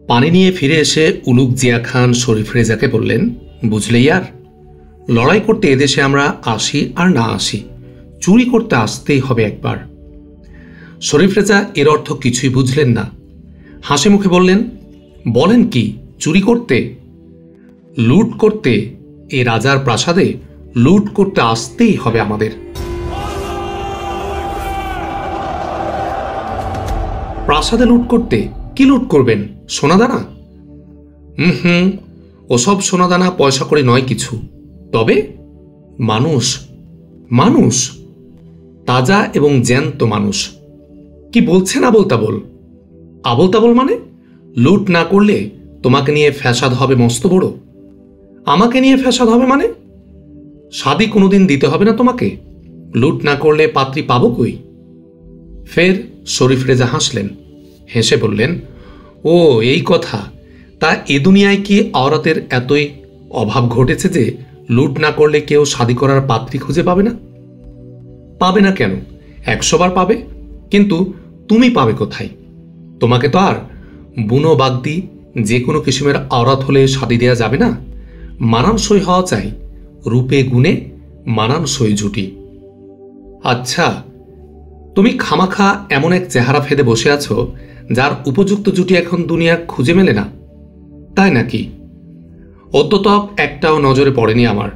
পানি নিয়ে ফিরে এসে উলুগ জিয়া খান শরীফ রেজাকে বললেন, বুঝলে ইয়ার, লড়াই করতে এদেশে আমরা আসি আর না আসি, চুরি করতে আসতেই হবে একবার। শরীফ রেজা এর অর্থ কিছুই বুঝলেন না। হাসি মুখে বললেন, বলেন কি, চুরি করতে? লুট করতে? এ রাজার প্রাসাদে লুট করতে আসতেই হবে আমাদের। প্রাসাদে লুট করতে? কি লুট করবেন? সোনাদানা? ওসব সোনাদানা পয়সা করে নয় কিছু, তবে মানুষ। মানুষ? তাজা এবং জ্যান্ত মানুষ। কি বলছেন আবোল তাবোল? আবোল তাবোল মানে? লুট না করলে তোমাকে নিয়ে ফ্যাসাদ হবে মস্ত বড়। আমাকে নিয়ে ফ্যাসাদ হবে মানে? শাদি কোনোদিন দিতে হবে না তোমাকে? লুট না করলে পাত্রী পাবো কই? ফের শরীফ রেজা হাসলেন। হেসে বললেন, ও এই কথা। তা এ দুনিয়ায় কি আওরাতের এতই অভাব ঘটেছে যে লুট না করলে কেউ শাদি করার পাত্রী খুঁজে পাবে না? পাবে না কেন? 100 বার পাবে। কিন্তু তুমি পাবে কোথায়? তোমাকে তো আর বুনো বাগদি যে কোনো কিসিমের আওরাত হলে শাদি দেয়া যাবে না। মানানসই হওয়া চাই, রূপে গুণে মানানসই জুটি। আচ্ছা, তুমি খামাখা এমন এক চেহারা ফেদে বসে আছো যার উপযুক্ত জুটি এখন দুনিয়া খুঁজে মেলে না, তাই নাকি? অত্যত একটাও নজরে পড়েনি আমার।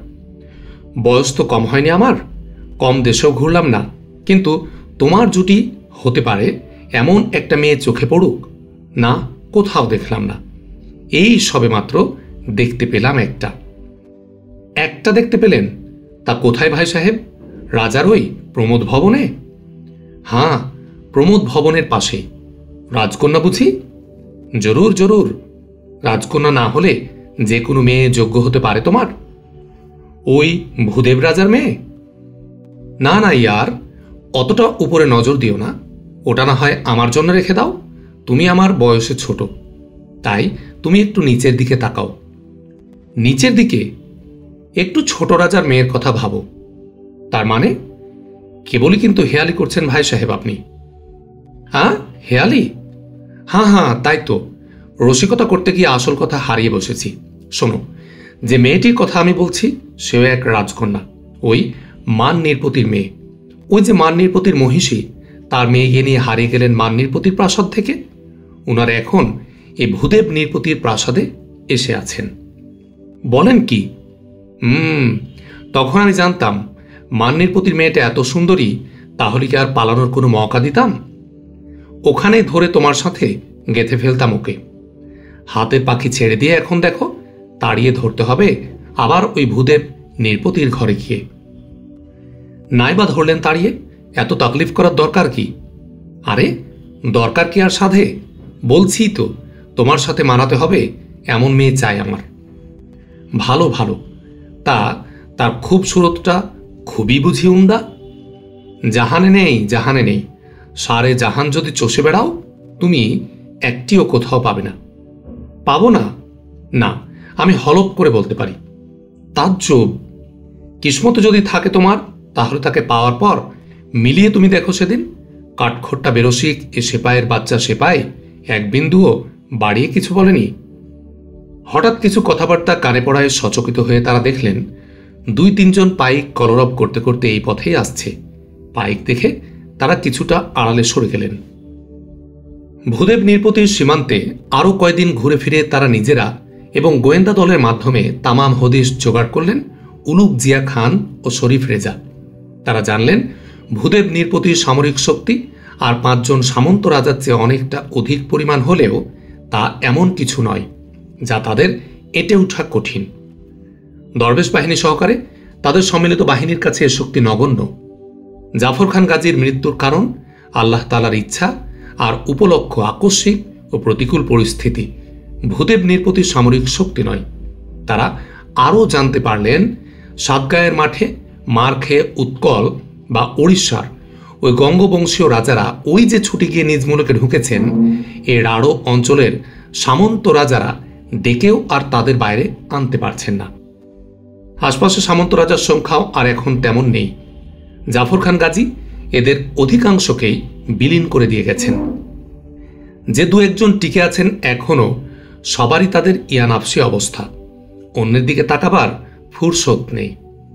বয়স তো কম হয়নি আমার, কম দেশেও ঘুরলাম না, কিন্তু তোমার জুটি হতে পারে এমন একটা মেয়ে চোখে পড়ুক না, কোথাও দেখলাম না। এই সবে মাত্র দেখতে পেলাম একটা। একটা দেখতে পেলেন? তা কোথায় ভাই সাহেব? রাজার ওই প্রমোদ ভবনে? হ্যাঁ, প্রমোদ ভবনের পাশে। রাজকন্যা বুঝি? জরুর জরুর। রাজকন্যা না হলে যে কোনো মেয়ে যোগ্য হতে পারে তোমার? ওই ভূদেব রাজার মেয়ে? না না ইয়ার, অতটা উপরে নজর দিও না। ওটা না হয় আমার জন্য রেখে দাও। তুমি আমার বয়সে ছোট, তাই তুমি একটু নিচের দিকে তাকাও। নিচের দিকে? একটু ছোট রাজার মেয়ের কথা ভাবো। তার মানে? কেবলই কিন্তু হেয়ালি করছেন ভাই সাহেব আপনি। হ্যাঁ, হেয়ালি? হ্যাঁ, তাই তো। রসিকতা করতে গিয়ে আসল কথা হারিয়ে বসেছি। শোনো, যে মেয়েটির কথা আমি বলছি সেও এক রাজকন্যা, ওই মান নিরপতির মেয়ে। ওই যে মান নিরপতির মহিষী, তার মেয়েকে নিয়ে হারিয়ে গেলেন মান নিরপতির প্রাসাদ থেকে। ওনারা এখন এই ভূদেব নিরপতির প্রাসাদে এসে আছেন। বলেন কি? তখন আমি জানতাম মান নিরপতির মেয়েটা এত সুন্দরী, তাহলে কি আর পালানোর কোনো মৌকা দিতাম? ওখানেই ধরে তোমার সাথে গেঁথে ফেলতাম ওকে। হাতের পাখি ছেড়ে দিয়ে এখন দেখো তাড়িয়ে ধরতে হবে আবার ওই ভূদেব নিরপতির ঘরে গিয়ে। নাইবা ধরলেন তাড়িয়ে, এত তাকলিফ করার দরকার কি? আরে দরকার কি আর সাধে? বলছি তো, তোমার সাথে মানাতে হবে এমন মেয়ে চাই আমার। ভালো ভালো। তার খুবসুরতটা খুবই বুঝি উমদা? জাহানে নেই, জাহানে নেই। সারে জাহান যদি চষে বেড়াও, তুমি একটিও কোথাও পাবে না। পাবো না? না, আমি হলপ করে বলতে পারি। তাজ্জব! কিসমত যদি থাকে তোমার, তাহলে তাকে পাওয়ার পর মিলিয়ে তুমি দেখো সেদিন কাঠখোট্টা বেরসিক এ সেপাইয়ের বাচ্চা সেপাই এক বিন্দুও বাড়িয়ে কিছু বলেনি। হঠাৎ কিছু কথাবার্তা কানে পড়ায় সচকিত হয়ে তারা দেখলেন 2-3 জন পাইক কলরব করতে করতে এই পথেই আসছে। পাইক দেখে তারা কিছুটা আড়ালে সরে গেলেন। ভূদেব নিরপতির সীমান্তে আরও কয়দিন ঘুরে ফিরে তারা নিজেরা এবং গোয়েন্দা দলের মাধ্যমে তামাম হদিশ জোগাড় করলেন উলুগ জিয়া খান ও শরীফ রেজা। তারা জানলেন ভূদেব নিরপতির সামরিক শক্তি আর 5 জন সামন্ত রাজার চেয়ে অনেকটা অধিক পরিমাণ হলেও তা এমন কিছু নয় যা তাদের এঁটে ওঠা কঠিন। দরবেশ বাহিনী সহকারে তাদের সম্মিলিত বাহিনীর কাছে এ শক্তি নগণ্য। জাফর খান গাজীর মৃত্যুর কারণ আল্লাহ তাআলার ইচ্ছা আর উপলক্ষ আকস্মিক ও প্রতিকূল পরিস্থিতি, ভূদেব নিরপতির সামরিক শক্তি নয়। তারা আরও জানতে পারলেন সাতগাঁয়ের মাঠে মার খেয়ে উৎকল বা ওড়িশার ওই গঙ্গবংশীয় রাজারা ওই যে ছুটে গিয়ে নিজ মুলুকে ঢুকেছেন, এর আরও অঞ্চলের সামন্ত রাজারা ডেকেও আর তাদের বাইরে আনতে পারছেন না। আশপাশে সামন্ত রাজার সংখ্যাও আর এখন তেমন নেই। জাফর খান গাজী এদের অধিকাংশকেই বিলীন করে দিয়ে গেছেন। যে 2-1 জন টিকে আছেন এখনও সবারই তাদের ইয়ানাফসি অবস্থা, অন্যের দিকে তাকাবার ফুরসত নেই।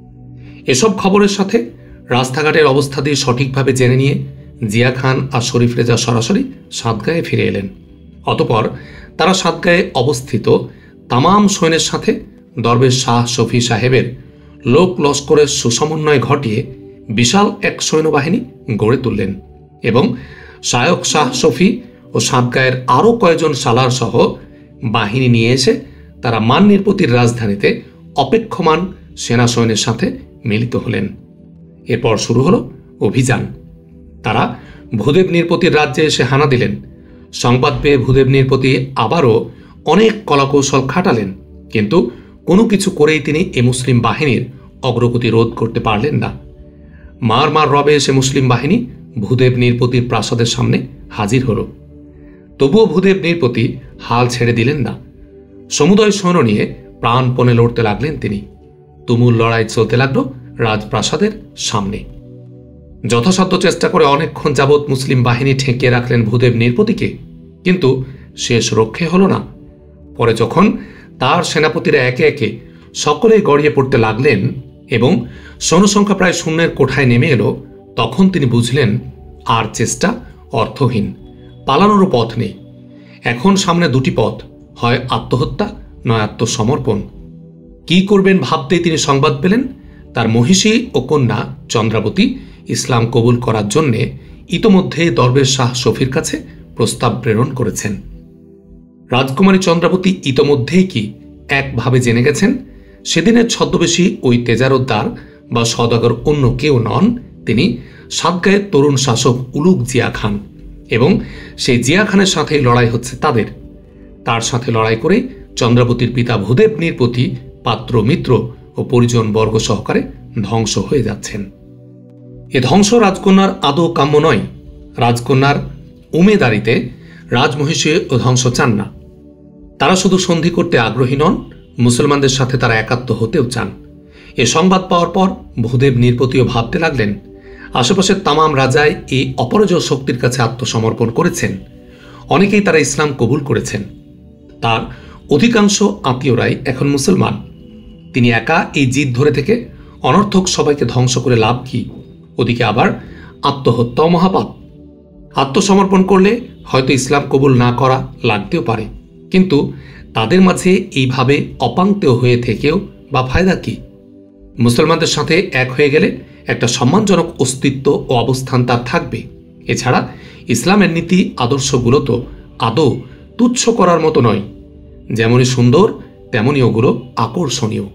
এসব খবরের সাথে রাস্তাঘাটের অবস্থা দিয়ে সঠিকভাবে জেনে নিয়ে জিয়া খান আর শরীফ রেজা সরাসরি সাতগাঁয়ে ফিরে এলেন। অতপর তারা সাতগাঁয়ে অবস্থিত তামাম সৈন্যের সাথে দরবেশ শাহ শফি সাহেবের লোক লস্করের সুসমন্বয় ঘটিয়ে বিশাল এক সৈন্যবাহিনী গড়ে তুললেন এবং শায়ক শাহ শফি ও সাতগাঁয়ের আরও কয়েকজন সালার সহ বাহিনী নিয়ে এসে তারা মান নিরপতির রাজধানীতে অপেক্ষমান সেনা সৈন্যের সাথে মিলিত হলেন। এরপর শুরু হলো অভিযান। তারা ভূদেব নিরপতির রাজ্যে এসে হানা দিলেন। সংবাদ পেয়ে ভূদেব নিরপতি আবারও অনেক কলাকৌশল খাটালেন, কিন্তু কোনো কিছু করেই তিনি এ মুসলিম বাহিনীর অগ্রগতি রোধ করতে পারলেন না। মার মার রবে এসে মুসলিম বাহিনী ভূদেব নিরপতির প্রাসাদের সামনে হাজির হল। তবুও ভূদেব নিরপতি হাল ছেড়ে দিলেন না। সমুদয় সৈন্য নিয়ে প্রাণপণে লড়তে লাগলেন তিনি। তুমুল লড়াই চলতে লাগলো রাজপ্রাসাদের সামনে। যথাসাধ্য চেষ্টা করে অনেকক্ষণ যাবৎ মুসলিম বাহিনী ঠেকিয়ে রাখলেন ভূদেব নিরপতিকে, কিন্তু শেষ রক্ষে হল না। পরে যখন তার সেনাপতিরা একে একে সকলেই গড়িয়ে পড়তে লাগলেন এবং সৈন্যসংখ্যা প্রায় শূন্যের কোঠায় নেমে এলো, তখন তিনি বুঝলেন আর চেষ্টা অর্থহীন, পালানোরও পথ নেই। এখন সামনে দুটি পথ, হয় আত্মহত্যা নয় আত্মসমর্পণ। কি করবেন ভাবতেই তিনি সংবাদ পেলেন তার মহিষী ও কন্যা চন্দ্রাবতী ইসলাম কবুল করার জন্যে ইতোমধ্যে দরবেশ শাহ শফির কাছে প্রস্তাব প্রেরণ করেছেন। রাজকুমারী চন্দ্রাবতী ইতোমধ্যেই কি একভাবে জেনে গেছেন সেদিনের ছদ্মবেশী ওই তেজারোদ্দার বা সওদাগর অন্য কেউ নন, তিনি সাতগাঁয়ের তরুণ শাসক উলুগ জিয়া খান, এবং সেই জিয়া খানের সাথেই লড়াই হচ্ছে তাদের। তার সাথে লড়াই করে চন্দ্রাবতীর পিতা ভূদেব নিরপতি পাত্র মিত্র ও পরিজন বর্গ সহকারে ধ্বংস হয়ে যাচ্ছেন। এ ধ্বংস রাজকন্যার আদৌ কাম্য নয়। রাজকন্যার উমেদারিতে রাজমহিষী ও ধ্বংস চান না। তারা শুধু সন্ধি করতে আগ্রহী নন, মুসলমানদের সাথে তারা একাত্ম হতেও চান। এ সংবাদ পাওয়ার পর ভূদেব নিরপতিও ভাবতে লাগলেন আশেপাশের তামাম রাজাই এই অপরাজয় শক্তির কাছে আত্মসমর্পণ করেছেন, অনেকেই তারা ইসলাম কবুল করেছেন। তার অধিকাংশ আত্মীয়রাই এখন মুসলমান। তিনি একা এই জিদ ধরে থেকে অনর্থক সবাইকে ধ্বংস করে লাভ কি? ওদিকে আবার আত্মহত্যাও মহাপাপ। আত্মসমর্পণ করলে হয়তো ইসলাম কবুল না করা লাগতেও পারে, কিন্তু তাদের মাঝে এইভাবে অপাঙ্ক্তেয় হয়ে থেকেও বা ফায়দা কি? মুসলমানদের সাথে এক হয়ে গেলে একটা সম্মানজনক অস্তিত্ব ও অবস্থান তার থাকবে। এছাড়া ইসলামের নীতি আদর্শগুলো তো আদৌ তুচ্ছ করার মতো নয়। যেমনই সুন্দর তেমনই ওগুলো আকর্ষণীয়।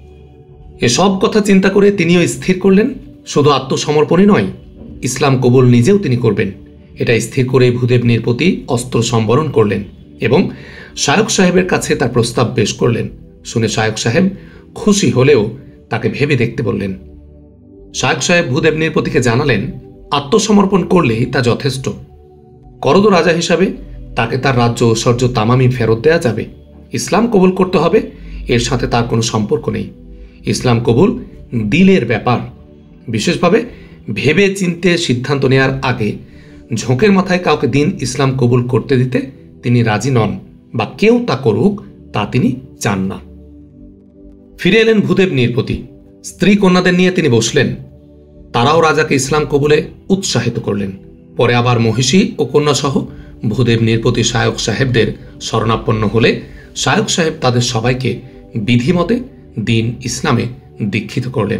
এসব কথা চিন্তা করে তিনিও স্থির করলেন শুধু আত্মসমর্পণই নয়, ইসলাম কবুল নিজেও তিনি করবেন। এটা স্থির করে ভূদেব নিরপতি অস্ত্র সম্বরণ করলেন এবং শায়ক সাহেবের কাছে তার প্রস্তাব পেশ করলেন। শুনে শায়ক সাহেব খুশি হলেও তাকে ভেবে দেখতে বললেন। শায়ক সাহেব ভূদেব নিরপতিকে জানালেন আত্মসমর্পণ করলেই তা যথেষ্ট। করদ রাজা হিসাবে তাকে তার রাজ্য ঐশ্বর্য তামামি ফেরত দেয়া যাবে। ইসলাম কবুল করতে হবে, এর সাথে তার কোনো সম্পর্ক নেই। ইসলাম কবুল দিলের ব্যাপার। বিশেষভাবে ভেবে চিনতে সিদ্ধান্ত নেয়ার আগে ঝোঁকের মাথায় কাউকে দিন ইসলাম কবুল করতে দিতে তিনি রাজি নন, বা কেউ তা করুক তা তিনি চান না। ফিরে এলেন ভূদেব নিরপতি। স্ত্রী কন্যাদের নিয়ে তিনি বসলেন। তারাও রাজাকে ইসলাম কবুলে উৎসাহিত করলেন। পরে আবার মহিষী ও কন্যাসহ ভূদেব নিরপতি শায়ক সাহেবদের শরণাপন্ন হলে শায়ক সাহেব তাদের সবাইকে বিধিমতে দিন ইসলামে দীক্ষিত করলেন।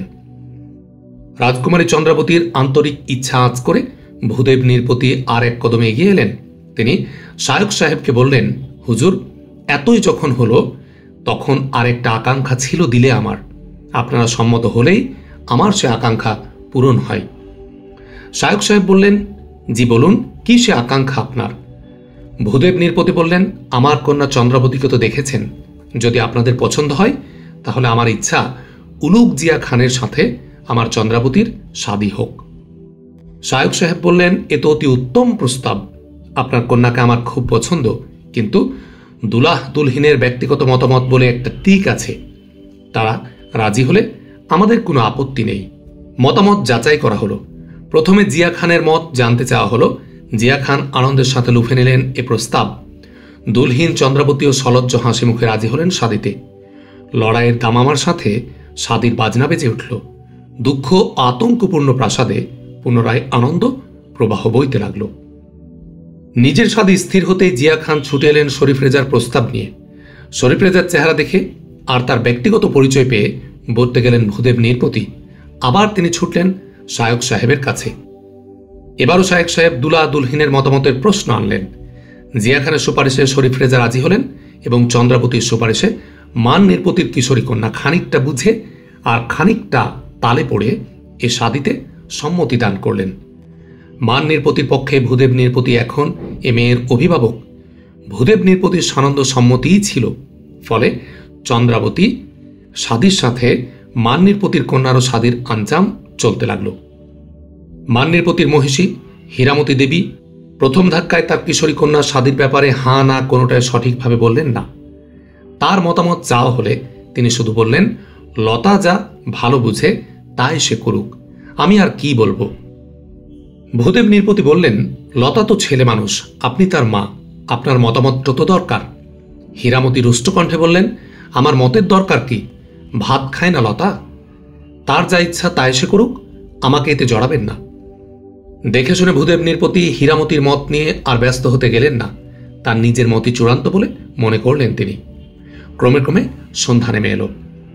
রাজকুমারী চন্দ্রাবতীর আন্তরিক ইচ্ছা আঁচ করে ভূদেব নিরপতি আর এক কদম এগিয়ে এলেন। তিনি শায়ক সাহেবকে বললেন, হুজুর, এতই যখন হলো তখন আরেকটা আকাঙ্ক্ষা ছিল দিলে আমার। আপনারা সম্মত হলেই আমার সে আকাঙ্ক্ষা পূরণ হয়। শায়ক সাহেব বললেন, জি বলুন, কি সে আকাঙ্ক্ষা আপনার? ভূদেব নিরপতি বললেন, আমার কন্যা চন্দ্রাবতীকে তো দেখেছেন, যদি আপনাদের পছন্দ হয় তাহলে আমার ইচ্ছা উলুগ জিয়া খানের সাথে আমার চন্দ্রাবতীর শাদী হোক। শায়ক সাহেব বললেন, এ তো অতি উত্তম প্রস্তাব। আপনার কন্যাকে আমার খুব পছন্দ, কিন্তু দুলাহ দুলহিনের ব্যক্তিগত মতামত বলে একটা দিক আছে। তারা রাজি হলে আমাদের কোনো আপত্তি নেই। মতামত যাচাই করা হলো। প্রথমে জিয়া খানের মত জানতে চাওয়া হলো। জিয়া খান আনন্দের সাথে লুফে নিলেন এ প্রস্তাব। দুলহীন চন্দ্রাবতীও সলজ্জ হাসি মুখে রাজি হলেন শাদিতে। লড়াইয়ের দামামার সাথে শাদির বাজনা বেজে উঠল। দুঃখ আতঙ্কপূর্ণ প্রাসাদে পুনরায় আনন্দ প্রবাহ বইতে লাগল। নিজের শাদি স্থির হতেই জিয়া খান ছুটে এলেন শরীফ রেজার প্রস্তাব নিয়ে। শরীফ রেজার চেহারা দেখে আর তার ব্যক্তিগত পরিচয় পেয়ে বলতে গেলেন ভূদেব নৃপতি। আবার তিনি ছুটলেন শায়ক সাহেবের কাছে। এবারও শায়ক সাহেব দুলা দুলহীনের মতামতের প্রশ্ন আনলেন। জিয়া খানের সুপারিশে শরীফ রেজা রাজি হলেন এবং চন্দ্রাবতীর সুপারিশে মান নৃপতির কিশোরী কন্যা খানিকটা বুঝে আর খানিকটা তালে পড়ে এ শাদিতে সম্মতি দান করলেন। মান নৃপতির পক্ষে ভূদেব নৃপতি এখন এ মেয়ের অভিভাবক। ভূদেব নৃপতির সানন্দ সম্মতিই ছিল। ফলে চন্দ্রাবতী শাদির সাথে মান নৃপতির কন্যারও শাদির আঞ্জাম চলতে লাগল। মান নৃপতির মহিষী হীরামতি দেবী প্রথম ধাক্কায় তার কিশোরী কন্যা শাদির ব্যাপারে হাঁ না কোনোটাই সঠিকভাবে বললেন না। তার মতামত চাওয়া হলে তিনি শুধু বললেন, লতা যা ভালো বুঝে তাই সে করুক, আমি আর কি বলবো। ভূদেব নৃপতি বললেন, লতা তো ছেলে মানুষ, আপনি তার মা, আপনার মতামতটা তো দরকার। হীরামতি রুষ্টকণ্ঠে বললেন, আমার মতের দরকার কি? ভাত খায় না লতা, তার যা ইচ্ছা তাই সে করুক, আমাকে এতে জড়াবেন না। দেখে শুনে ভূদেব নৃপতি হীরামতির মত নিয়ে আর ব্যস্ত হতে গেলেন না। তার নিজের মতই চূড়ান্ত বলে মনে করলেন তিনি। ক্রমে ক্রমে সন্ধ্যা নেমে এলো।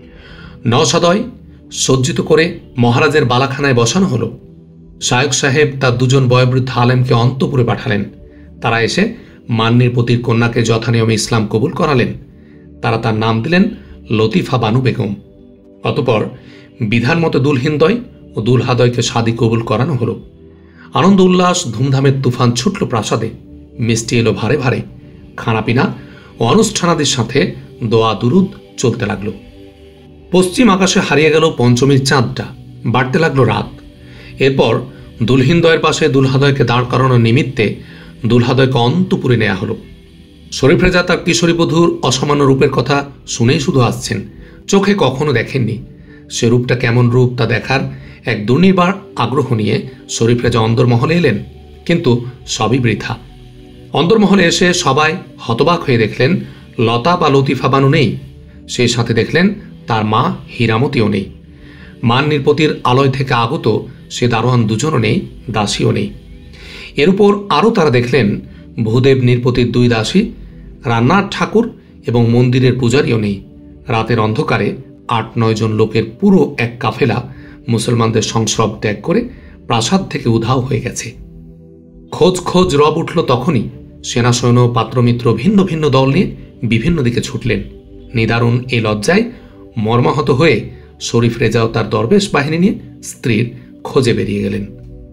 নওশাদয় সজ্জিত করে মহারাজের বালাখানায় বসানো হলো। শায়ক সাহেব তার দুজন বয়োবৃদ্ধ আলেমকে অন্তপুরে পাঠালেন। তারা এসে মান নৃপতির কন্যাকে যথানিয়মে ইসলাম কবুল করালেন। তারা তার নাম দিলেন লতিফা বানু বেগম। অতঃপর বিধান মতো দুলহিনদয় ও দুলহাদয়কে শাদী কবুল করানো হলো। আনন্দ উল্লাস ধুমধামের তুফান ছুটল প্রাসাদে। মিষ্টি এলো ভারে ভারে। খানাপিনা ও অনুষ্ঠানাদির সাথে দোয়া দুরুদ চলতে লাগল। পশ্চিম আকাশে হারিয়ে গেল পঞ্চমীর চাঁদটা। বাড়তে লাগলো রাত। এরপর দুলহিনদয়ের পাশে দুলহাদয়কে দাঁড় করানোর নিমিত্তে দুলহাদয়কে অন্তপুরে নেওয়া হলো। শরীফ রেজা তার কিশোরী বধূর অসামান্য রূপের কথা শুনেই শুধু আসছেন, চোখে কখনো দেখেননি। সে রূপটা কেমন রূপ তা দেখার এক দুর্নিবার আগ্রহ নিয়ে শরীফ রেজা অন্দরমহলে এলেন, কিন্তু সবই বৃথা। অন্দরমহলে এসে সবাই হতবাক হয়ে দেখলেন লতা বা লতিফা বানু নেই। সেই সাথে দেখলেন তার মা হীরামতিও নেই। মান নৃপতির আলয় থেকে আগত সে দারোয়ান দুজনও নেই, দাসীও নেই। এর উপর আরও তারা দেখলেন ভূদেব নৃপতির দুই দাসী, রান্নার ঠাকুর এবং মন্দিরের পূজারীও নেই। রাতের অন্ধকারে ৮-৯ জন লোকের পুরো এক কাফেলা মুসলমানদের সংস্রব ত্যাগ করে প্রাসাদ থেকে উধাও হয়ে গেছে। খোঁজ খোঁজ রব উঠল তখনই। সেনা সৈন্য পাত্রমিত্র ভিন্ন ভিন্ন দল নিয়ে বিভিন্ন দিকে ছুটলেন। নিদারুণ এ লজ্জায় মর্মাহত হয়ে শরীফ রেজাও তার দরবেশ বাহিনী নিয়ে স্ত্রীর খোঁজে বেরিয়ে গেলেন।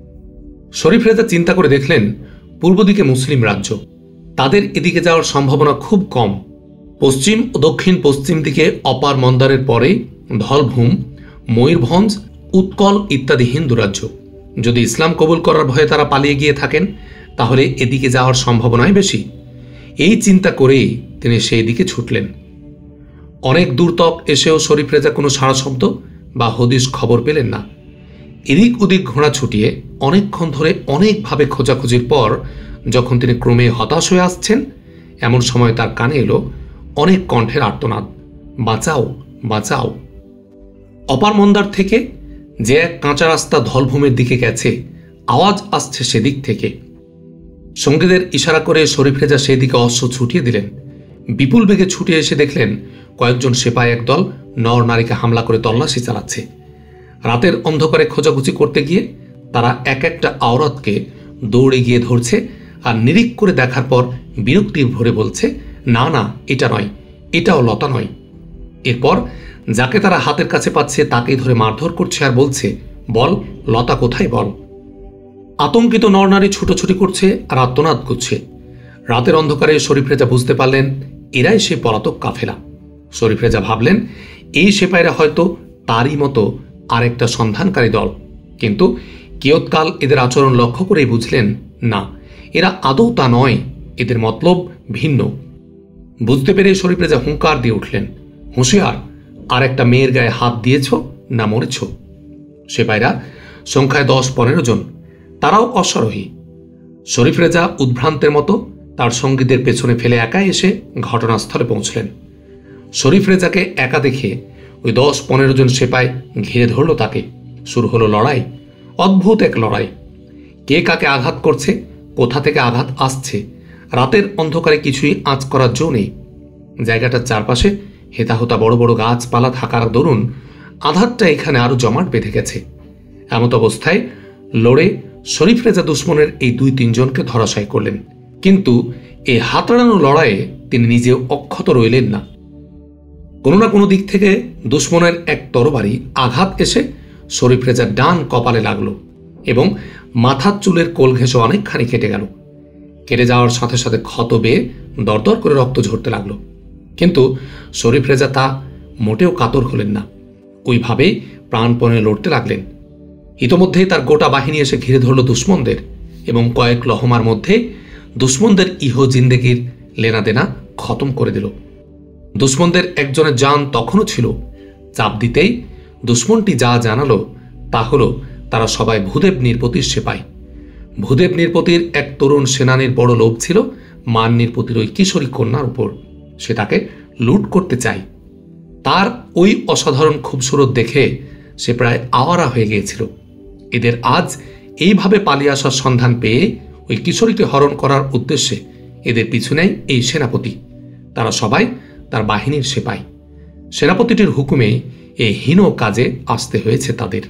শরীফ রেজা চিন্তা করে দেখলেন পূর্ব দিকে মুসলিম রাজ্য, তাদের এদিকে যাওয়ার সম্ভাবনা খুব কম। পশ্চিম ও দক্ষিণ পশ্চিম দিকে অপার মন্দারের পরে ধলভূম, ময়ূরভঞ্জ, উৎকল ইত্যাদি হিন্দু রাজ্য। যদি ইসলাম কবুল করার ভয়ে তারা পালিয়ে গিয়ে থাকেন তাহলে এদিকে যাওয়ার সম্ভাবনাই বেশি। এই চিন্তা করেই তিনি সেই দিকে ছুটলেন। অনেক দূর তক এসেও শরীফ রেজা কোনো সাড়া শব্দ বা হদিস খবর পেলেন না। এদিক ওদিক ঘোড়া ছুটিয়ে অনেকক্ষণ ধরে অনেকভাবে খোঁজাখুঁজির পর যখন তিনি ক্রমে হতাশ হয়ে আসছেন, এমন সময় তার কানে এলো অনেক কণ্ঠের আর্তনাদ, বাঁচাও বাঁচাও। অপার মন্দার থেকে যে এক কাঁচা রাস্তা ধলভূমের দিকে গেছে, আওয়াজ আসছে সেদিক থেকে। সঙ্গীদের ইশারা করে শরীফ রেজা সেই দিকে অশ্ব ছুটিয়ে দিলেন। বিপুল বেগে ছুটে এসে দেখলেন কয়েকজন সেপাই একদল নর নারীকে হামলা করে তল্লাশি চালাচ্ছে। রাতের অন্ধকারে খোঁজাখুঁজি করতে গিয়ে তারা এক একটা আওরাতকে দৌড়ে গিয়ে ধরছে আর নিরিখ করে দেখার পর বিরক্তির ভরে বলছে, না না, এটা নয়, এটাও লতা নয়। এরপর যাকে তারা হাতের কাছে পাচ্ছে তাকেই ধরে মারধর করছে আর বলছে, বল লতা কোথায় বল। আতঙ্কিত নরনারী ছুটোছুটি করছে আর আত্মনাদ করছে। রাতের অন্ধকারে শরীফ রেজা বুঝতে পারলেন এরাই সে পলাতক কাফেলা। শরীফ রেজা ভাবলেন এই সেপাইরা হয়তো তারই মতো আরেকটা সন্ধানকারী দল, কিন্তু কিয়ৎকাল এদের আচরণ লক্ষ্য করেই বুঝলেন না, এরা আদৌ তা নয়, এদের মতলব ভিন্ন। বুঝতে পেরে শরীফ রেজা হুঙ্কার দিয়ে উঠলেন, হুঁশিয়ার, আর একটা মেয়ের গায়ে হাত দিয়েছ না মরেছ। সেপাইরা সংখ্যায় 10-15 জন, তারাও অশ্বারোহী। শরীফ রেজা উদ্ভ্রান্তের মতো তার সঙ্গীদের পেছনে ফেলে একাই এসে ঘটনাস্থলে পৌঁছলেন। শরীফ রেজাকে একা দেখে ওই 10-15 জন সেপাই ঘিরে ধরল তাকে। শুরু হলো লড়াই, অদ্ভুত এক লড়াই। কে কাকে আঘাত করছে, কোথা থেকে আঘাত আসছে, রাতের অন্ধকারে কিছুই আঁচ করার জো নেই। জায়গাটার চারপাশে হেতাহোতা বড় বড় গাছপালা থাকার দরুন আধারটা এখানে আরো জমাট বেঁধে গেছে। এমত অবস্থায় লড়ে শরীফ রেজা দুশ্মনের এই 2-3 জনকে ধরাশায়ী করলেন। কিন্তু এই হাতড়ানো লড়াইয়ে তিনি নিজেও অক্ষত রইলেন না। কোনো না কোনো দিক থেকে দুশ্মনের এক তরবারি আঘাত এসে শরীফ রেজার ডান কপালে লাগলো এবং মাথার চুলের কোল ঘেঁষে অনেকখানি কেটে গেল। কেটে যাওয়ার সাথে সাথে ক্ষত বেয়ে দরদর করে রক্ত ঝরতে লাগলো। কিন্তু শরীফ রেজা তা মোটেও কাতর হলেন না, ওইভাবেই প্রাণপণে লড়তে লাগলেন। ইতোমধ্যেই তার গোটা বাহিনী এসে ঘিরে ধরল দুশ্মনদের এবং কয়েক লহমার মধ্যে দুশ্মনদের ইহ জিন্দেগির লেনাদেনা খতম করে দিল। দুশ্মনদের একজনের জান তখনও ছিল। চাপ দিতেই দুশ্মনটি যা জানালো তা হলো তারা সবাই ভূদেব নৃপতির সেপাই। ভূদেব নৃপতির এক তরুণ সেনানীর বড় লোভ ছিল মান নৃপতির ওই কিশোরী কন্যার উপর। সে তাকে লুট করতে চায়। তার ওই অসাধারণ খুবসুরত দেখে সে প্রায় আওয়ারা হয়ে গিয়েছিল। এদের আজ এইভাবে পালিয়ে আসার সন্ধান পেয়ে ওই কিশোরীকে হরণ করার উদ্দেশ্যে এদের পিছু নেয় এই সেনাপতি। তারা সবাই তার বাহিনীর সেপাই। সেনাপতিটির হুকুমে এই হীন কাজে আসতে হয়েছে তাদের।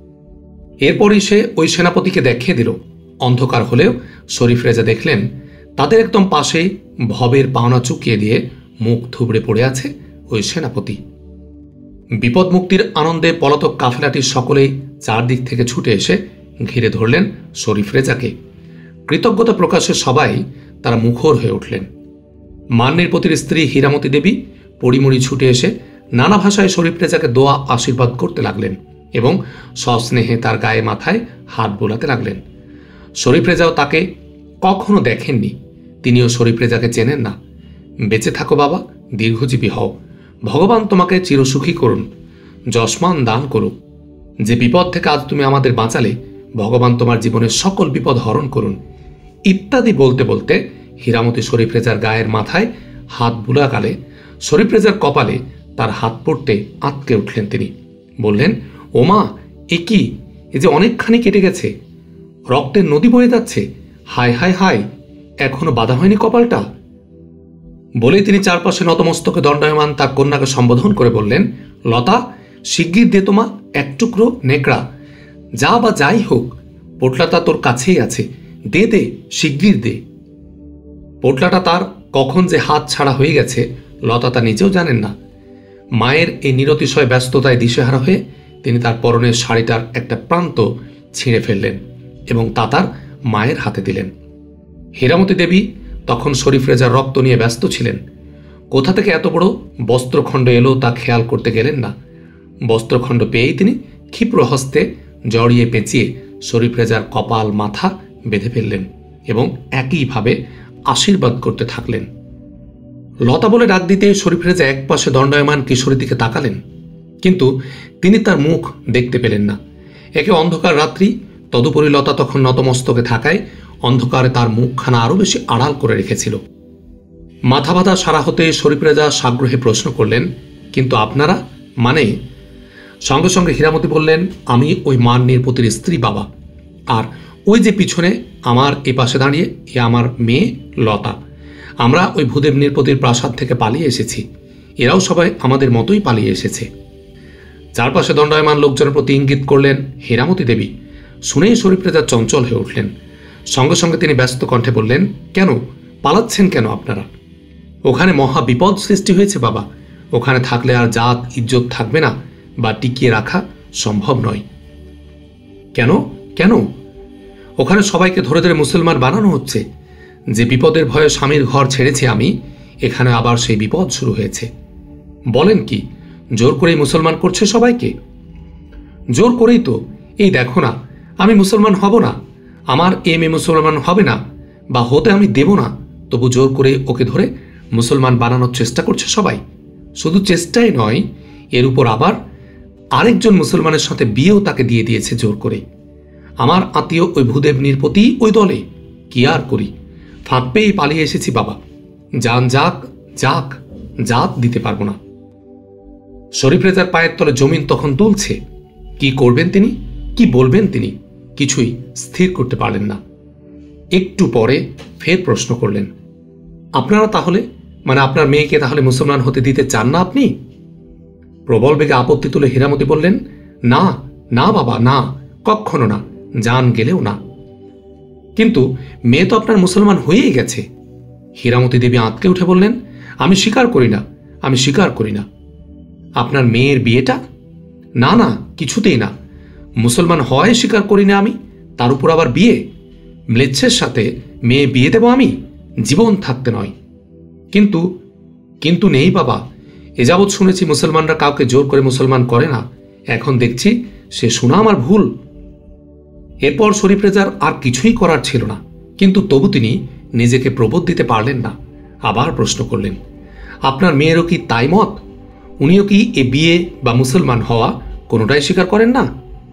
এরপরই সে ওই সেনাপতিকে দেখিয়ে দিল। অন্ধকার হলেও শরীফ রেজা দেখলেন তাদের একদম পাশে ভবের পাওনা চুকিয়ে দিয়ে মুখ থুবড়ে পড়ে আছে ওই সেনাপতি। বিপদ মুক্তির আনন্দে পলাতক কাফেলাটির সকলেই চারদিক থেকে ছুটে এসে ঘিরে ধরলেন শরীফ রেজাকে। কৃতজ্ঞতা প্রকাশে সবাই তারা মুখর হয়ে উঠলেন। মান নৃপতির স্ত্রী হীরামতি দেবী পড়িমড়ি ছুটে এসে নানা ভাষায় শরীফ রেজাকে দোয়া আশীর্বাদ করতে লাগলেন এবং সস্নেহে তার গায়ে মাথায় হাত বোলাতে লাগলেন। শরীফ রেজাও তাকে কখনো দেখেননি, তিনিও শরীফ রেজাকে চেনেন না। বেঁচে থাকো বাবা, দীর্ঘজীবী হও, ভগবান তোমাকে চিরসুখী করুন, যশমান দান করুক। যে বিপদ থেকে আজ তুমি আমাদের বাঁচালে ভগবান তোমার জীবনের সকল বিপদ হরণ করুন, ইত্যাদি বলতে বলতে হীরামতি শরীফ রেজার গায়ের মাথায় হাত বুলাগালে শরীফ রেজার কপালে তার হাত পড়তে আটকে উঠলেন। তিনি বললেন, ওমা, এ কি, এ যে অনেকখানি কেটে গেছে, রক্তের নদী বয়ে যাচ্ছে, হায় হায় হায়, এখনো বাধা হয়নি কপালটা। বলেই তিনি চারপাশে নতমস্তকে দণ্ডায়মান তার কন্যাকে সম্বোধন করে বললেন, লতা, শিগগির দে তোমা এক টুকরো নেকড়া, যা বা যাই হোক, পোটলাটা তোর কাছেই আছে, দে দে, শিগগির দে। পোটলাটা তার কখন যে হাত ছাড়া হয়ে গেছে লতা তা নিজেও জানেন না। মায়ের এই নিরতিশয় ব্যস্ততায় দিশেহারা হয়ে তিনি তার পরনের শাড়িটার একটা প্রান্ত ছিঁড়ে ফেললেন এবং তা তার মায়ের হাতে দিলেন। হীরামতি দেবী তখন শরীফ রেজার রক্ত নিয়ে ব্যস্ত ছিলেন। কোথা থেকে এত বড় বস্ত্রখণ্ড এলো তা খেয়াল করতে গেলেন না। বস্ত্রখণ্ড পেয়েই তিনি ক্ষিপ্র হস্তে জড়িয়ে পেঁচিয়ে শরীফ রেজার কপাল মাথা বেঁধে ফেললেন এবং একইভাবে আশীর্বাদ করতে থাকলেন। লতা বলে ডাক দিতে শরীফ রেজা এক পাশে দণ্ডায়মান কিশোরীর দিকে তাকালেন, কিন্তু তিনি তার মুখ দেখতে পেলেন না। একে অন্ধকার রাত্রি, তদুপরি লতা তখন নতমস্তকে থাকায় অন্ধকারে তার মুখখানা আরো বেশি আড়াল করে রেখেছিল। মাথা বাঁধা সারা হতে শরীফ রেজা সাগ্রহে প্রশ্ন করলেন, কিন্তু আপনারা, মানে? সঙ্গে সঙ্গে হীরামতি বললেন, আমি ওই মান নৃপতির স্ত্রী বাবা, আর ওই যে পিছনে আমার এ পাশে দাঁড়িয়ে এ আমার মেয়ে লতা। আমরা ওই ভূদেব নৃপতির প্রাসাদ থেকে পালিয়ে এসেছি, এরাও সবাই আমাদের মতোই পালিয়ে এসেছে। চারপাশে দণ্ডায়মান লোকজনের প্রতি ইঙ্গিত করলেন হীরামতি দেবী। শুনেই শরীফ রেজা চঞ্চল হয়ে উঠলেন। সঙ্গে সঙ্গে তিনি ব্যস্ত কণ্ঠে বললেন, কেন পালাচ্ছেন কেন আপনারা? ওখানে মহা বিপদ সৃষ্টি হয়েছে বাবা, ওখানে থাকলে আর জাত ইজ্জত থাকবে না বা টিকিয়ে রাখা সম্ভব নয়। কেন কেন? ওখানে সবাইকে ধরে ধরে মুসলমান বানানো হচ্ছে। যে বিপদের ভয়ে স্বামীর ঘর ছেড়েছি আমি, এখানে আবার সেই বিপদ শুরু হয়েছে। বলেন কি, জোর করেই মুসলমান করছে সবাইকে? জোর করেই তো। এই দেখো না, আমি মুসলমান হব না, আমার এ মেয়ে মুসলমান হবে না বা হতে আমি দেব না, তবু জোর করে ওকে ধরে মুসলমান বানানোর চেষ্টা করছে সবাই। শুধু চেষ্টাই নয়, এর উপর আবার আরেকজন মুসলমানের সাথে বিয়েও তাকে দিয়ে দিয়েছে জোর করে। আমার আত্মীয় ওই ভূদেব নৃপতি ওই দলে। কি আর করি, ফাঁক পেয়েই পালিয়ে এসেছি বাবা। জান যাক যাক, জাত দিতে পারবো না। শরীফ রেজার পায়ের তলে জমিন তখন দুলছে। কি করবেন তিনি, কি বলবেন তিনি, কিছুই স্থির করতে পারলেন না। একটু পরে ফের প্রশ্ন করলেন, আপনারা তাহলে, মানে আপনার মেয়েকে তাহলে মুসলমান হতে দিতে চান না আপনি? প্রবল বেগে আপত্তি তুলে হীরামতি বললেন, না না বাবা, না, কখনো না, জান গেলেও না। কিন্তু মেয়ে তো আপনার মুসলমান হয়েই গেছে। হীরামতি দেবী আঁতকে উঠে বললেন, আমি স্বীকার করি না, আমি স্বীকার করি না। আপনার মেয়ের বিয়েটা? না না, কিছুতেই না। মুসলমান হওয়াই স্বীকার করি না আমি, তার উপর আবার বিয়ে? ম্লেচ্ছের সাথে মেয়ে বিয়ে দেব আমি? জীবন থাকতে নয়। কিন্তু কিন্তু নেই বাবা। এ যাবৎ শুনেছি মুসলমানরা কাউকে জোর করে মুসলমান করে না, এখন দেখছি সে শোনা আমার ভুল। এরপর শরীফ রেজার আর কিছুই করার ছিল না, কিন্তু তবু তিনি নিজেকে প্রবোধ দিতে পারলেন না। আবার প্রশ্ন করলেন, আপনার মেয়েরও কি তাই মত? উনিও কি এ বিয়ে বা মুসলমান হওয়া কোনোটাই স্বীকার করেন না?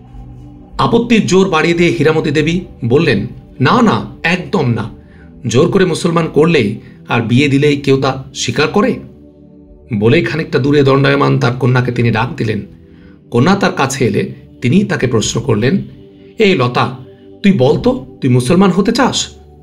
আপত্তির জোর বাড়িয়ে দিয়ে হীরামতি দেবী বললেন, না না, একদম না। জোর করে মুসলমান করলেই আর বিয়ে দিলেই কেউ তা স্বীকার করে? বলেই খানিকটা দূরে দণ্ডায়মান তার কন্যাকে তিনি ডাক দিলেন। কন্যা তার কাছে এলে তিনি তাকে প্রশ্ন করলেন, এই লতা, তুই বলতো তুই মুসলমান হতে চাস?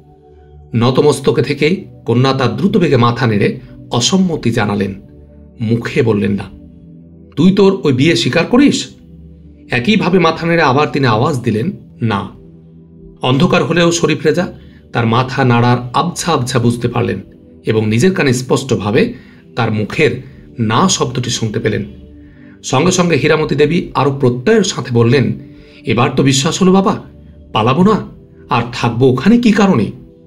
নতমস্তকে থেকেই কন্যা তার দ্রুত বেগে মাথা নেড়ে অসম্মতি জানালেন, মুখে বললেন না। তুই তোর ওই বিয়ে স্বীকার করিস? একইভাবে মাথা নেড়ে আবার তিনি আওয়াজ দিলেন, না। অন্ধকার হলেও শরীফ রেজা তার মাথা নাড়ার আবছা আবছা বুঝতে পারলেন এবং নিজের কানে স্পষ্টভাবে তার মুখের না শব্দটি শুনতে পেলেন। সঙ্গে সঙ্গে হীরামতি দেবী আরো প্রত্যয়ের সাথে বললেন, এবার তো বিশ্বাস হলো বাবা, পালাবো না, আর থাকবো ওখানে কি কারণে?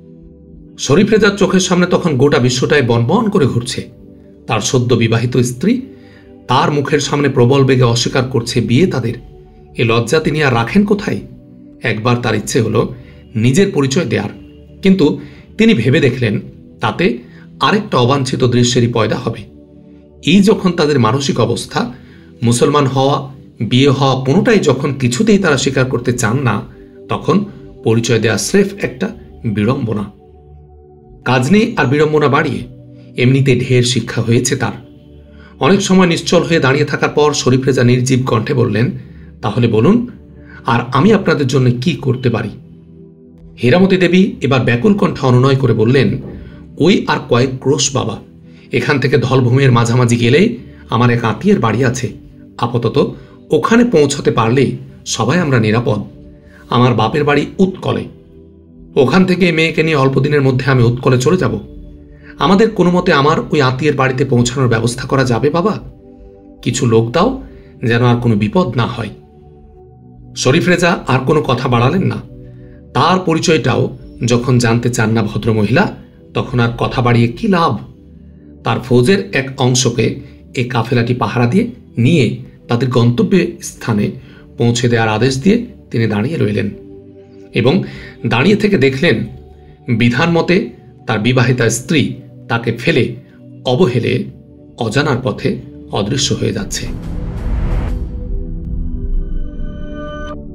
শরীফ রেজার চোখের সামনে তখন গোটা বিশ্বটায় বনবন করে ঘুরছে। তার সদ্য বিবাহিত স্ত্রী তার মুখের সামনে প্রবল বেগে অস্বীকার করছে বিয়ে তাদের। এ লজ্জা তিনি আর রাখেন কোথায়? একবার তার ইচ্ছে হলো নিজের পরিচয় দেয়ার, কিন্তু তিনি ভেবে দেখলেন তাতে আরেকটা অবাঞ্ছিত দৃশ্যেরই পয়দা হবে। এই যখন তাদের মানসিক অবস্থা, মুসলমান হওয়া, বিয়ে হওয়া কোনোটাই যখন কিছুতেই তারা স্বীকার করতে চান না, তখন পরিচয় দেয়া স্রেফ একটা বিড়ম্বনা। কাজ নেই আর বিড়ম্বনা বাড়িয়ে, এমনিতে ঢের শিক্ষা হয়েছে তার। অনেক সময় নিশ্চল হয়ে দাঁড়িয়ে থাকার পর শরীফ রেজা নির্জীব কণ্ঠে বললেন, তাহলে বলুন, আর আমি আপনাদের জন্য কি করতে পারি? হীরামতি দেবী এবার ব্যাকুল কণ্ঠে অনুনয় করে বললেন, ওই আর কয়েক ক্রোশ বাবা, এখান থেকে ধলভূমির মাঝামাঝি গেলেই আমার এক আত্মীয়ের বাড়ি আছে। আপাতত ওখানে পৌঁছতে পারলেই সবাই আমরা নিরাপদ। আমার বাপের বাড়ি উৎকলে। ওখান থেকে মেয়েকে নিয়ে অল্প দিনের মধ্যে আমি উৎকলে চলে যাব। আমাদের কোনো মতে আমার ওই আত্মীয়ের বাড়িতে পৌঁছানোর ব্যবস্থা করা যাবে বাবা? কিছু লোক দাও, যেন আর কোনো বিপদ না হয়। শরীফ রেজা আর কোনো কথা বাড়ালেন না। তার পরিচয়টাও যখন জানতে চান না ভদ্রমহিলা, তখন আর কথা বাড়িয়ে কি লাভ? তার ফৌজের এক অংশকে এই কাফেলাটি পাহারা দিয়ে নিয়ে তাদের গন্তব্যে স্থানে পৌঁছে দেওয়ার আদেশ দিয়ে তিনি দাঁড়িয়ে রইলেন এবং দাঁড়িয়ে থেকে দেখলেন বিধান মতে তার বিবাহিতা স্ত্রী তাকে ফেলে অবহেলে অজানার পথে অদৃশ্য হয়ে যাচ্ছে।